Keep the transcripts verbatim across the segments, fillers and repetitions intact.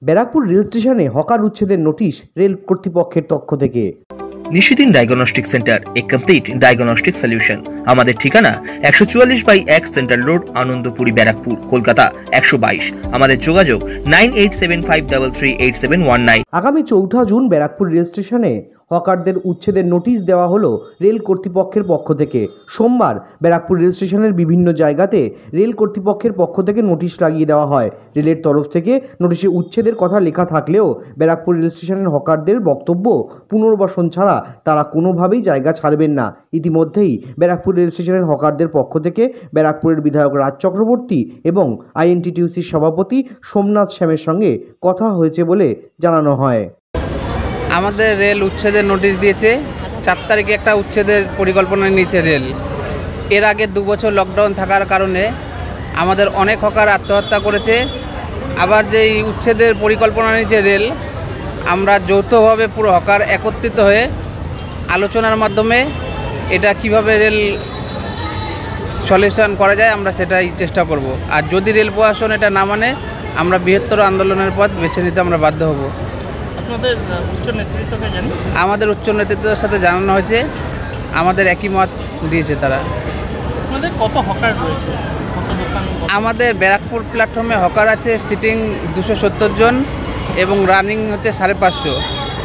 Barrackpore rail স্টেশনে hawker উচ্ছেদের notice rail কর্তৃপক্ষের পক্ষ থেকে। Nishidin diagnostic centre, a complete diagnostic solution. আমাদের ঠিকানা একশো চুয়াল্লিশ বাই এক সেন্ট্রাল রোড, আনন্দপুরি, ব্যারাকপুর, কলকাতা একশো বাইশ। আমাদের যোগাযোগ nine eight seven five three three eight seven one nine. আগামী চৌঠা জুন ব্যারাকপুর রেল স্টেশনে হকারদের উচ্ছেদের নোটিশ দেওয়া হলো রেল কর্তৃপক্ষের পক্ষ থেকে। সোমবার ব্যারাকপুর রেল স্টেশনের বিভিন্ন জায়গাতে রেল কর্তৃপক্ষের পক্ষ থেকে নোটিশ লাগিয়ে দেওয়া হয়। রেলের তরফ থেকে নোটিশে উচ্ছেদের কথা লেখা থাকলেও ব্যারাকপুর রেল স্টেশনের হকারদের বক্তব্য, পুনর্বাসন ছাড়া তারা কোনোভাবেই জায়গা ছাড়বেন না। ইতিমধ্যেই ব্যারাকপুর রেল স্টেশনের হকারদের পক্ষ থেকে ব্যারাকপুরের বিধায়ক রাজ চক্রবর্তী এবং আইএনটিটিউসির সভাপতি সোমনাথ শ্যামের সঙ্গে কথা হয়েছে বলে জানানো হয়। আমাদের রেল উচ্ছেদের নোটিশ দিয়েছে। চার তারিখে একটা উচ্ছেদের পরিকল্পনা নিয়েছে রেল। এর আগে দু বছর লকডাউন থাকার কারণে আমাদের অনেক হকার আত্মহত্যা করেছে। আবার যেই উচ্ছেদের পরিকল্পনা নিয়েছে রেল, আমরা যৌথভাবে পুরো হকার একত্রিত হয়ে আলোচনার মাধ্যমে এটা কিভাবে রেল সলিউশন করা যায় আমরা সেটাই চেষ্টা করব। আর যদি রেল প্রশাসন এটা না মানে আমরা বৃহত্তর আন্দোলনের পথ বেছে নিতে আমরা বাধ্য হব। আপনাদের উচ্চ নেতৃত্বকে জানি আমাদের উচ্চ নেতৃত্বের সাথে জানানো হয়েছে, আমাদের একই মত দিয়েছে তারা। আপনাদের কত হকার রয়েছে? আমাদের ব্যারাকপুর প্ল্যাটফর্মে হকার আছে সিটিং দুশো সত্তর জন এবং রানিং হচ্ছে সাড়ে পাঁচশো।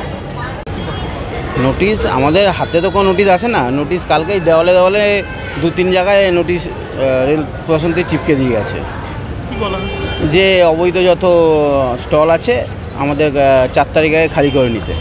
নোটিশ আমাদের হাতে তো কোনো নোটিশ আসে না। নোটিশ কালকেই দেওয়ালে দেওয়ালে দু তিন জায়গায় নোটিশ রেল প্রশাসন থেকে চিপকে দিয়ে গেছে যে অবৈধ যত স্টল আছে আমাদের চার তারিখে খালি করে নিতে।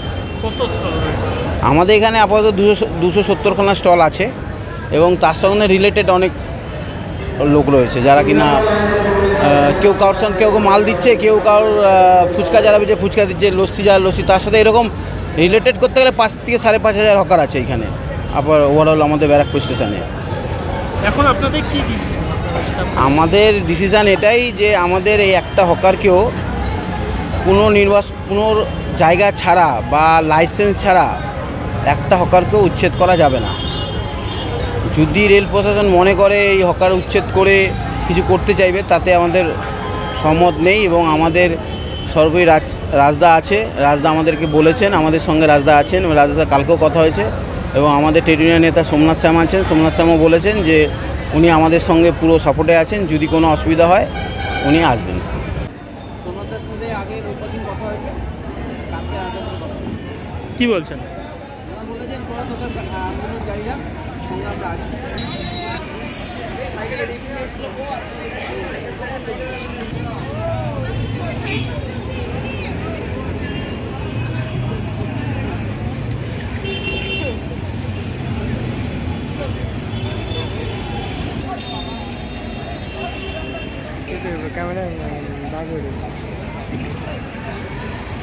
আমাদের এখানে আপাতত দুশো দুশো সত্তরখানা স্টল আছে এবং তার সঙ্গে রিলেটেড অনেক লোক রয়েছে যারা কিনা কেউ কারোর সঙ্গে কেউ মাল দিচ্ছে, কেউ কারোর ফুচকা যারা দিচ্ছে ফুচকা দিচ্ছে, লস্যি যারা লস্যি, তার সাথে এরকম রিলেটেড করতে গেলে পাঁচ থেকে সাড়ে পাঁচ হাজার হকার আছে এখানে আবার ওভারঅল আমাদের ব্যারাকপুর স্টেশনে। এখন আপনাদের কি আমাদের ডিসিশান এটাই যে আমাদের এই একটা হকারকেও কোনো নির্বাস কোনো জায়গা ছাড়া বা লাইসেন্স ছাড়া একটা হকারকেও উচ্ছেদ করা যাবে না। যদি রেল প্রশাসন মনে করে এই হকার উচ্ছেদ করে কিছু করতে চাইবে তাতে আমাদের সম্মত নেই এবং আমাদের সর্বই রাজ রাজদা আছে। রাজদা আমাদেরকে বলেছেন, আমাদের সঙ্গে রাজদা আছেন, রাজদা কালকেও কথা হয়েছে এবং আমাদের ট্রেড ইউনিয়ন নেতা সোমনাথ শ্যাম আছেন। সোমনাথ শ্যামও বলেছেন যে উনি আমাদের সঙ্গে পুরো সাপোর্টে আছেন, যদি কোনো অসুবিধা হয় উনি আসবেন। কি বলছেন? বলেছেন তোরা তোদের আন্দোলন জারি রাখ, সঙ্গে আমরা আছি। ক্যামেরা